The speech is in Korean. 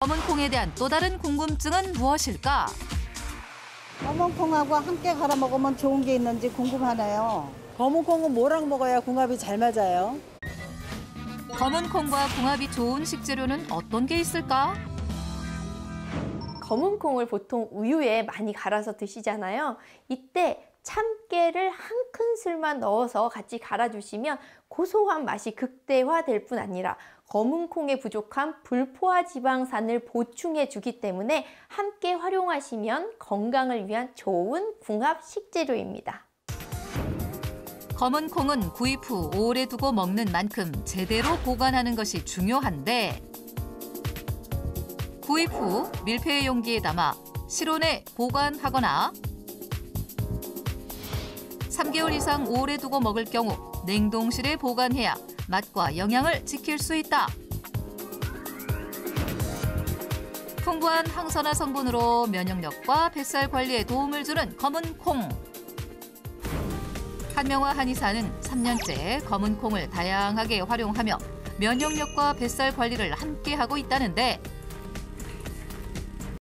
검은 콩에 대한 또 다른 궁금증은 무엇일까? 검은 콩하고 함께 갈아 먹으면 좋은 게 있는지 궁금하네요. 검은 콩은 뭐랑 먹어야 궁합이 잘 맞아요? 검은 콩과 궁합이 좋은 식재료는 어떤 게 있을까? 검은 콩을 보통 우유에 많이 갈아서 드시잖아요. 이때 참깨를 한 큰술만 넣어서 같이 갈아주시면 고소한 맛이 극대화될 뿐 아니라 검은 콩에 부족한 불포화 지방산을 보충해 주기 때문에 함께 활용하시면 건강을 위한 좋은 궁합 식재료입니다. 검은 콩은 구입 후 오래 두고 먹는 만큼 제대로 보관하는 것이 중요한데 구입 후 밀폐 용기에 담아 실온에 보관하거나 3개월 이상 오래 두고 먹을 경우 냉동실에 보관해야 맛과 영양을 지킬 수 있다. 풍부한 항산화 성분으로 면역력과 뱃살 관리에 도움을 주는 검은 콩. 한명화 한의사는 3년째 검은 콩을 다양하게 활용하며 면역력과 뱃살 관리를 함께 하고 있다는데